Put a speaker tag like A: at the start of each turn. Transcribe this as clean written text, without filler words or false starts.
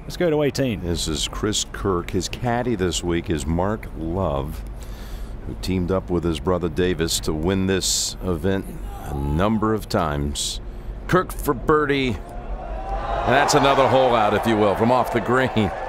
A: Let's go to 18.
B: This is Chris Kirk. His caddy this week is Mark Love, who teamed up with his brother Davis to win this event a number of times. Kirk for birdie. And that's another hole out, if you will, from off the green.